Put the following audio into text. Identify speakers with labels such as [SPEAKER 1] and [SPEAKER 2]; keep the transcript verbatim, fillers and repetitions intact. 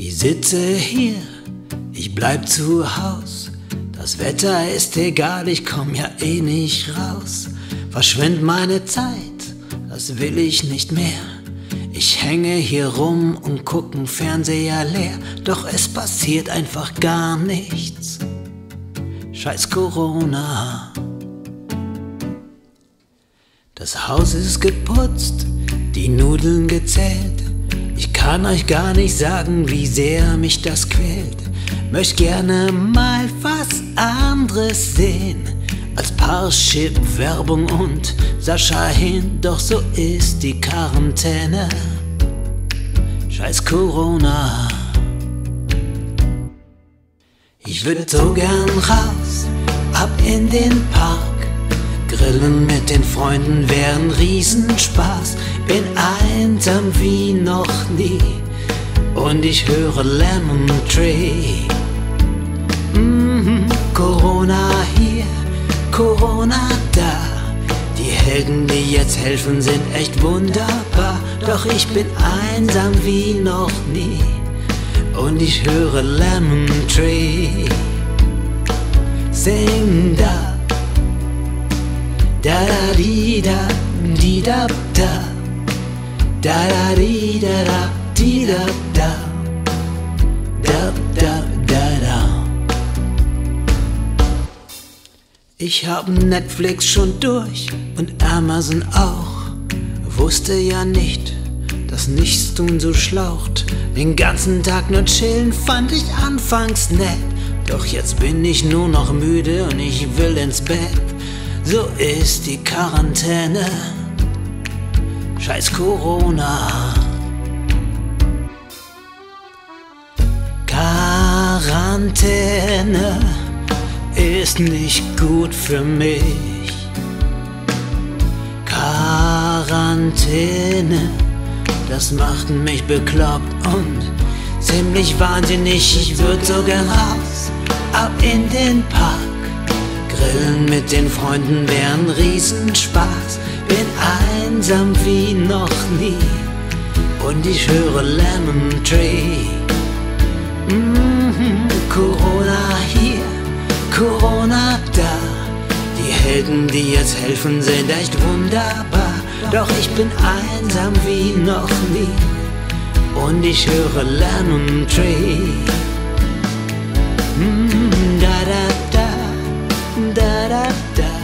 [SPEAKER 1] Ich sitze hier, ich bleib zu Haus. Das Wetter ist egal, ich komm ja eh nicht raus. Verschwend meine Zeit, das will ich nicht mehr. Ich hänge hier rum und gucken Fernseher leer. Doch es passiert einfach gar nichts. Scheiß Corona. Das Haus ist geputzt, die Nudeln gezählt. Ich kann euch gar nicht sagen, wie sehr mich das quält. Möcht gerne mal was anderes sehen als Parship-Werbung und Sascha Hin. Doch so ist die Quarantäne. Scheiß Corona. Ich würd so gern raus, ab in den Park. Grillen mit den Freunden wäre ein Riesenspaß. Bin einsam wie noch nie und ich höre Lemon Tree. Mm-hmm. Corona hier, Corona da. Die Helden, die jetzt helfen, sind echt wunderbar. Doch ich bin einsam wie noch nie und ich höre Lemon Tree. Sing da. Da da di da di da da. Da da di da da di da da. Da da da da. Ich hab Netflix schon durch und Amazon auch. Wusste ja nicht, dass Nichtstun so schlaucht. Den ganzen Tag nur chillen fand ich anfangs nett. Doch jetzt bin ich nur noch müde und ich will ins Bett. So ist die Quarantäne. Scheiß Corona. Quarantäne ist nicht gut für mich. Quarantäne, das macht mich bekloppt und ziemlich wahnsinnig. Ich würd so gern raus, ab in den Park. Grillen mit den Freunden wäre ein Riesenspaß. Bin einsam wie noch nie und ich höre Lemon Tree. Mm-hmm. Corona hier, Corona da. Die Helden, die jetzt helfen, sind echt wunderbar. Doch ich bin einsam wie noch nie und ich höre Lemon Tree. Mm, da da da, da da da.